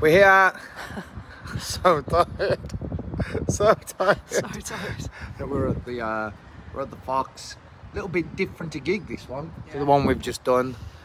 We're here. So tired. So tired. So tired. We're at the Fox. A little bit different a gig, this one, to the one we've just done.